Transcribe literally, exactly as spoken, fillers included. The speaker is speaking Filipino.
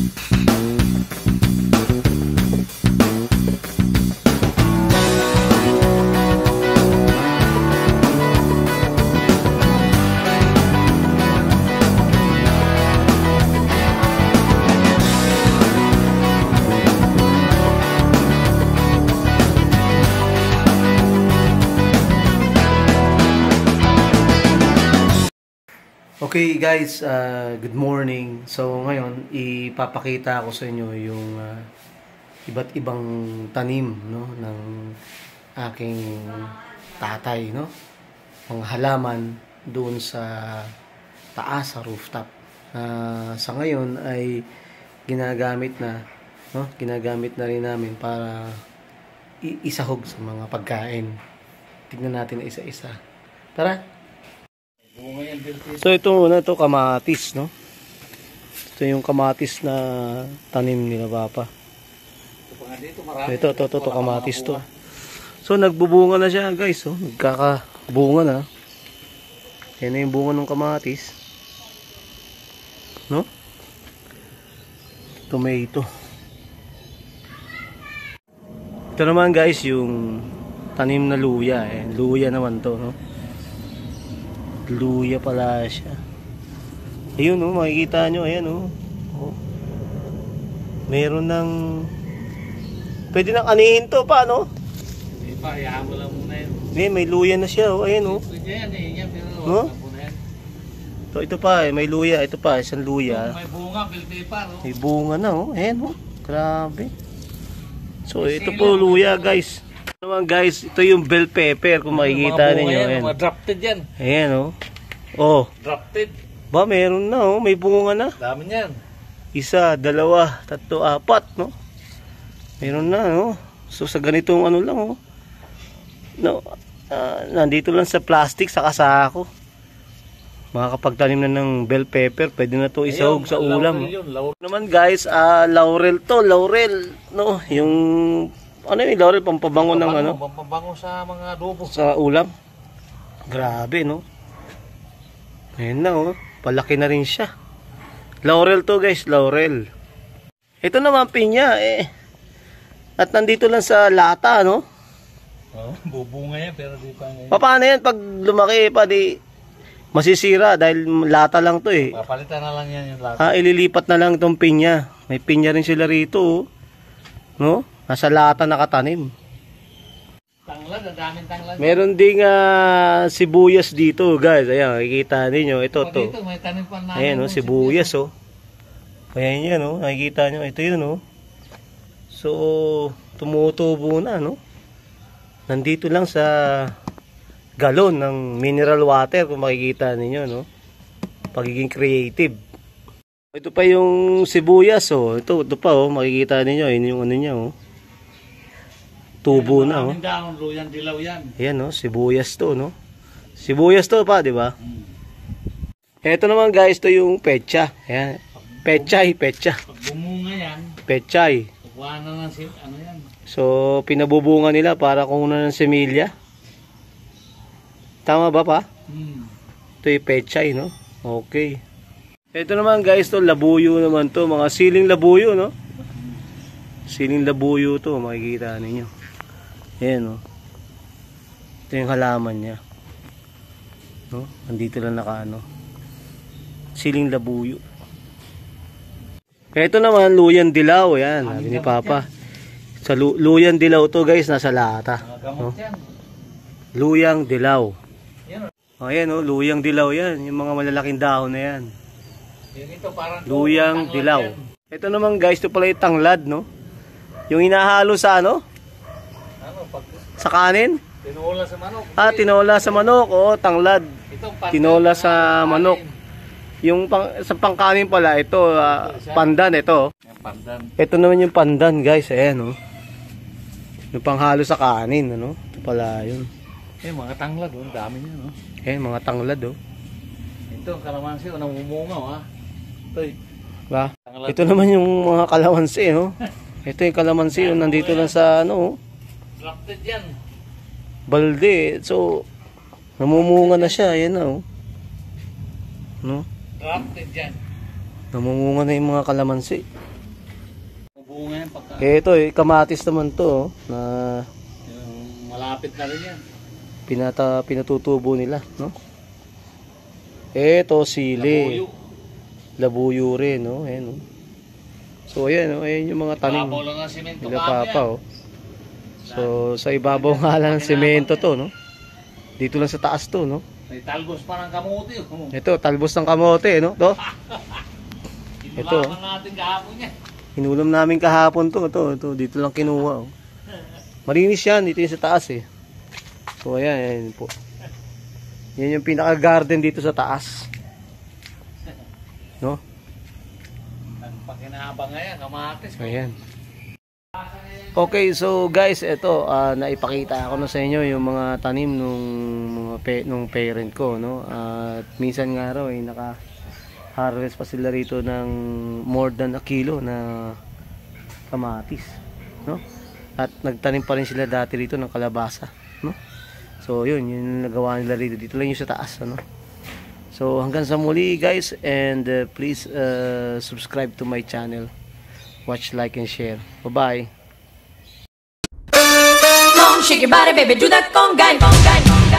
Okay guys, uh, good morning. So ngayon, ipapakita ko sa inyo yung uh, iba't ibang tanim, no, ng aking tatay, no? Mga halaman doon sa taas, sa rooftop. Uh, sa ngayon ay ginagamit na, no? Ginagamit na rin namin para isahog sa mga pagkain. Tignan natin na isa-isa. Tara! So ito muna, ito kamatis, no? Ito yung kamatis na tanim nila Papa. Ito, ito, ito, ito kamatis to. So nagbubunga na siya guys, oh. Nagkakabunga na. Yan na yung bunga ng kamatis, no? Tomato. Ito naman guys yung tanim na luya, eh. Luya naman to, no? Luya pala siya. Ayun, oh, makikita nyo, ayan, oh. Oh. Meron ng pwede nang anihin to pa, no? Hindi pa, iyahan mo lang muna yun. Hindi, may luya na siya, oh. Ayan, oh. Pwede yan, eh. Yan, pero no? muna yan. So, ito pa, eh. May luya. Ito pa, isang luya. May bunga, bilbi pa, no? May bunga na, oh. Ayan, oh. Grabe. So, ito po luya, guys. Naman guys, ito yung bell pepper kung makikita ninyo. Ayan, mga drafted yan. Ayan, oh. Oh. Drafted. Ba, meron na, oh. May bunga na. Dami niyan. Isa, dalawa, tatlo, apat, no? Meron na, no? So, sa ganitong ano lang, oh. No, uh, nandito lang sa plastic, sa kasako. Makakapagtanim na ng bell pepper, pwede na to isahog sa ulam. Yun, laurel. Naman guys, uh, laurel to, laurel, no? Yung ano yung laurel, pampabango ng ano? Pampabango sa mga adobo. Sa ulam. Grabe, no? Ayan na, oh. Palaki na rin siya. Laurel to, guys. Laurel. Ito naman, pinya, eh. At nandito lang sa lata, no? Oh, bubunga yan, pero di pa ngayon. Paano yan? Pag lumaki pa, di masisira dahil lata lang to, eh. Papalitan na lang yan yung lata. Ah, ililipat na lang itong pinya. May pinya rin sila rito, oh. No? Nasa lata nakatanim. Tanglad, ang daming tanglad. Meron ding uh, sibuyas dito, guys. Ayan, makikita ninyo. Ito, to. Dito, may tanim pa namin. Ayan, oh, sibuyas, oh. Ayan yan, oh. Nakikita nyo. Ito yun, oh. So, tumutubo na, no? Nandito lang sa galon ng mineral water, kung makikita ninyo, no? Pagiging creative. Ito pa yung sibuyas, oh. Ito, ito pa, oh. Makikita ninyo. Yun yung ano niya, oh. Tubo na, oh. Down, luyang dilaw yan. Ayan, oh. Sibuyas to, no? Sibuyas to pa, di ba? Hmm. Ito naman, guys, to yung pecha. Ayan. Pechay, pecha. Pag bumunga yan, Pechay. pagkuha na ng sil, ano yan? So, pinabubunga nila para kunan ng semilya. Tama ba pa? Hmm. Ito yung pechay, no? Okay. Ito naman guys, to labuyo naman to. Mga siling labuyo, no? Siling labuyo to, makikita ninyo. Ayan, no? Ito yung halaman niya. No? Andito lang nakaano. Siling labuyo. Ito naman, luyan dilaw. Yan, sabi ni Papa. Sa lu luyan dilaw to guys, nasa lata. No? Luyang dilaw. Oh, ayan, oh, luyang dilaw yan. Yung mga malalaking dahon na yan. Ito, parang luyang dilaw. Yan. Ito naman guys, ito pala yung tanglad, no? Yung inahalo sa ano? Ano pag sa kanin? tinola sa manok. Ah, tinola sa manok. Oo, tanglad. Ito, tinola sa manok. Yung pang, sa pangkanin pala, ito, uh, pandan, ito. Pandan. Ito naman yung pandan guys, ayan, oh. Yung panghalo sa kanin, ano? Ito pala yun. Eh, mga tanglad, oh. Dami niya, no? Eh, mga tanglad, oh. Ito, kalamansi, oh, namumunga, oh, ha? Ito, eh. Ba? Ito naman yung mga kalamansi, no? Ito yung kalamansi, oh, nandito lang sa, ano, oh. Drafted yan. Balde, so, namumunga na siya, ayan na, oh. No? Drafted yan. Namumunga na yung mga kalamansi. yan. Pagka, Eh, ito eh, kamatis naman to, oh, na yung malapit na rin yan. pinata, pinatutubo nila, no? Ito, sili. Labuyo. Labuyo rin, no? Ayan, no? So, ayan, no? Ayan yung mga tanim. Ibabaw lang ng simento Nila kami Papa, yan. oh. So, sa ibabaw nga lang ng semento to, no? Dito lang sa taas to, no? May talbos pa ng kamuti. Oh. Ito, talbos ng kamote, no? To. Ito. Inulaman natin kahapon yan. Hinulam namin kahapon to, to, to. Dito lang kinuha, oh. Malinis yan, dito yung sa taas, eh. So, ayan, ayan po. Yan yung pinaka-garden dito sa taas. No? Pakinabang nga yan, kamatis. Ayan. Okay, so guys, ito uh, naipakita ako na sa inyo yung mga tanim nung mga pe, nung parent ko, no? Uh, at minsan nga raw ay eh, naka-harvest pa sila rito ng more than a kilo na kamatis, no? At nagtanim pa rin sila dati rito ng kalabasa, no? So, yun, yun yung nagawa nila rito. Dito lang yung sa taas, ano? So, hanggang sa muli, guys, and uh, please uh, subscribe to my channel. Watch, like, and share. Bye-bye. Shake your body, baby, do that conga, conga, conga.